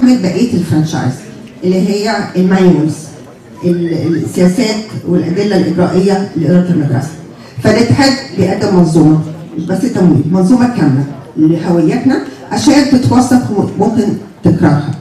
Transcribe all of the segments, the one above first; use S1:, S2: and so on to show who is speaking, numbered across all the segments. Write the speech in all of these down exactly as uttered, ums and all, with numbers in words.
S1: بتحمل بقيه الفرانشايز اللي هي المانيوالز، السياسات والادله الاجرائيه لاداره المدرسه. فالاتحاد بيقدم منظومه مش بس تمويل، منظومه كامله لهويتنا عشان تتوثق ممكن تكرارها.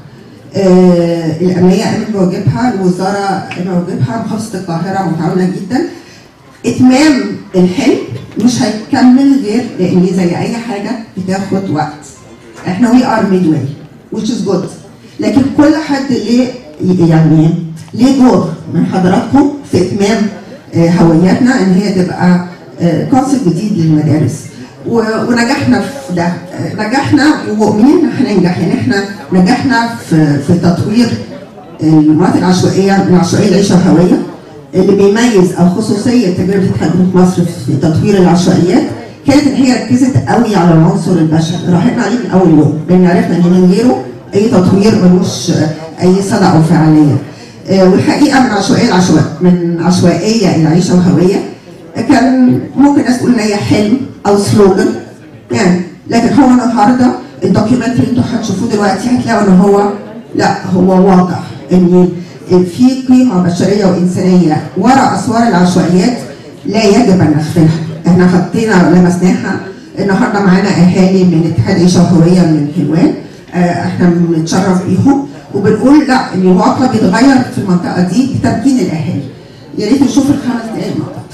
S1: آه الامنيه قامت بواجبها، الوزاره قامت بواجبها، محافظه القاهره متعاونه جدا. اتمام الحلم مش هيكمل غير لان زي اي حاجه بتاخد وقت. احنا وي ار ميد واي which is good، لكن كل حد ليه يعني ليه دور من حضراتكم في اتمام هويتنا ان هي تبقى كونسيبت جديد للمدارس. ونجحنا في ده، نجحنا ومؤمنين ان احنا هننجح. يعني احنا نجحنا في في تطوير المناطق العشوائيه من عشوائيه العيشه وهويه. اللي بيميز او خصوصيه تجربه اتحاد بنوك مصر في تطوير العشوائيات كانت ان هي ركزت قوي على العنصر البشري، راحتنا عليه من اول يوم لان عرفنا ان من غيره اي تطوير ملوش اي صدى او فعاليه. والحقيقه من عشوائيه العشوائيه من عشوائيه الى عيشه وهويه كان ممكن الناس تقول ان هي حلم او سلوجن يعني، لكن هو النهارده الدوكيومنتري اللي انتوا هتشوفوه دلوقتي هتلاقوا ان هو لا هو واقع ان في قيمه بشريه وانسانيه وراء اسوار العشوائيات لا يجب ان نغفلها. احنا حطينا لمسناها النهارده معانا اهالي من اتحاد عيشه وهويه من حلوان، احنا بنتشرف بيهم وبنقول لا ان الواقع بيتغير في المنطقه دي بتمكين الاهالي. يا ريت نشوف الخمس دقائق مع بعض.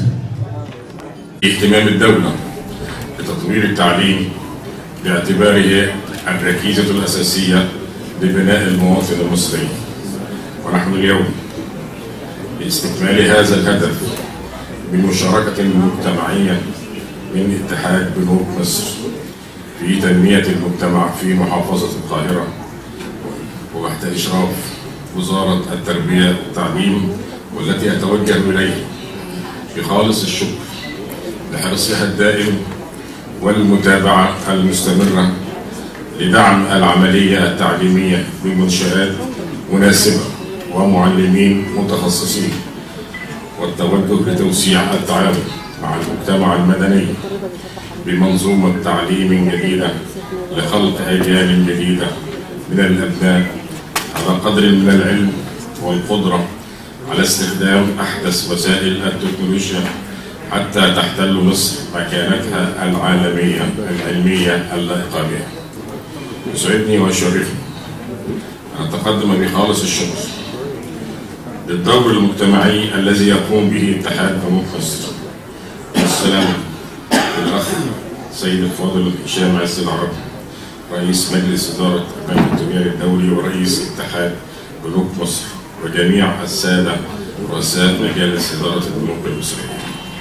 S2: اهتمام الدوله بتطوير التعليم باعتباره الركيزه الاساسيه لبناء المواطن المصري، ونحن اليوم لاستكمال هذا الهدف بمشاركه مجتمعيه من اتحاد بنوك مصر في تنميه المجتمع في محافظه القاهره وتحت اشراف وزاره التربيه والتعليم، والتي اتوجه اليه بخالص الشكر لحرصها الدائم والمتابعه المستمره لدعم العمليه التعليميه بمنشآت مناسبه ومعلمين متخصصين، والتوجه لتوسيع التعاون مع المجتمع المدني بمنظومه تعليم جديده لخلق اجيال جديده من الابناء على قدر من العلم والقدره على استخدام احدث وسائل التكنولوجيا حتى تحتل مصر مكانتها العالميه العلميه اللائقه بها. يسعدني ويشرفني ان اتقدم بخالص الشكر للدور المجتمعي الذي يقوم به اتحاد بنوك مصر. والسلام للاخ سيد الفاضل هشام عز العرب رئيس مجلس اداره البنك التجاري الدولي ورئيس اتحاد بنوك مصر، وجميع الساده رؤساء مجالس اداره البنوك المصريه.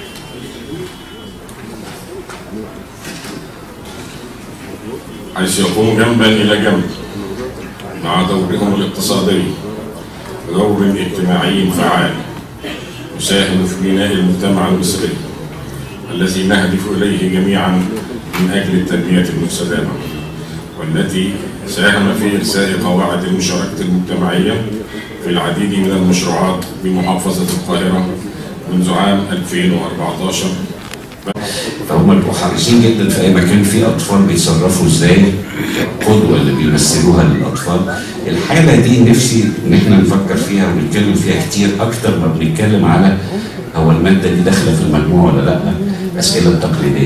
S2: حيث يقوم جنبا الى جنب مع دورهم الاقتصادي بدور اجتماعي فعال يساهم في بناء المجتمع المصري الذي نهدف اليه جميعا من اجل التنميه المستدامه، والتي ساهم في ارساء قواعد المشاركه المجتمعيه في العديد من المشروعات بمحافظه القاهره منذ عام ألفين وأربعة عشر.
S3: فهم بيبقوا حريصين جدا في اي مكان فيه اطفال بيتصرفوا ازاي، القدوه اللي بيمثلوها للاطفال. الحاله دي نفسي ان احنا نفكر فيها ونتكلم فيها كتير اكتر ما بنتكلم على هو الماده دي داخله في المجموع ولا لا، الاسئله التقليديه.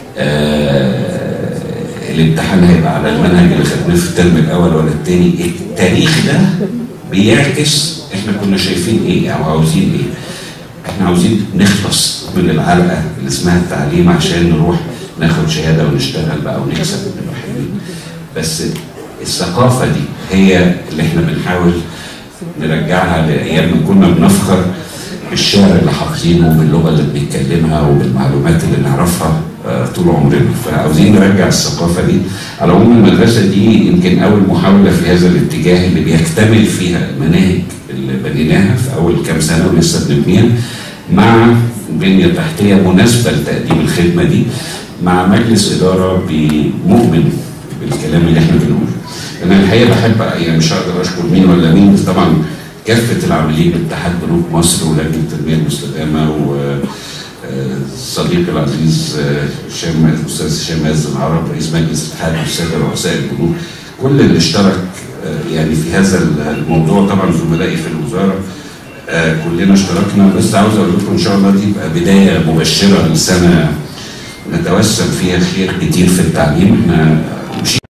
S3: آه الامتحان هيبقى على المنهج اللي خدناه في الترم الاول ولا الثاني. التاريخ ده بيعكس احنا كنا شايفين ايه او عاوزين ايه. احنا عاوزين نخلص من العلقه اللي اسمها التعليم عشان نروح ناخد شهاده ونشتغل بقى ونكسب ونبقى حلوين. بس الثقافه دي هي اللي احنا بنحاول نرجعها لايام ما كنا بنفخر بالشعر اللي حافظينه وباللغه اللي بنتكلمها وبالمعلومات اللي نعرفها طول عمرنا. فعاوزين نرجع الثقافه دي. على العموم المدرسه دي يمكن اول محاوله في هذا الاتجاه اللي بيكتمل فيها المناهج اللي بنيناها في اول كام سنه ولسه بنبنيها مع بنيه تحتيه مناسبه لتقديم الخدمه دي، مع مجلس اداره مؤمن بالكلام اللي احنا بنقوله. انا الحقيقه بحب يعني مش هقدر اشكر مين ولا مين، بس طبعا كافه العاملين باتحاد بنوك مصر ولجنه التنميه المستدامه وصديقي العزيز هشام الاستاذ هشام عز العرب رئيس مجلس الاتحاد والساده رؤساء البنوك، كل اللي اشترك يعني في هذا الموضوع. طبعا زملائي في الوزاره كلنا اشتركنا، بس عاوز اقول لكم ان شاء الله دي تبقى بدايه مبشره لسنه نتوسم فيها خير كتير في التعليم. احنا